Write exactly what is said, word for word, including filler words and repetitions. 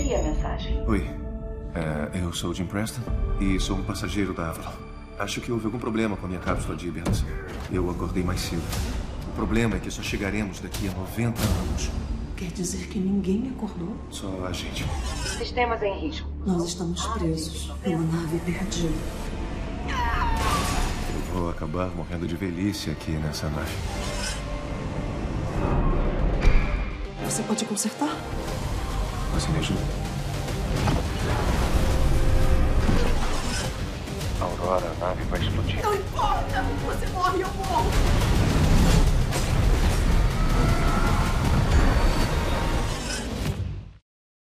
Confira a mensagem. Oi, é, eu sou o Jim Preston e sou um passageiro da Avalon. Acho que houve algum problema com a minha cápsula de hibernação. Eu acordei mais cedo. O problema é que só chegaremos daqui a noventa anos. Quer dizer que ninguém acordou? Só a gente. Sistemas em risco. Nós estamos presos numa nave perdida. Eu vou acabar morrendo de velhice aqui nessa nave. Você pode consertar? Você me ajuda? Aurora, a nave vai explodir. Não importa! Você morre, eu morro!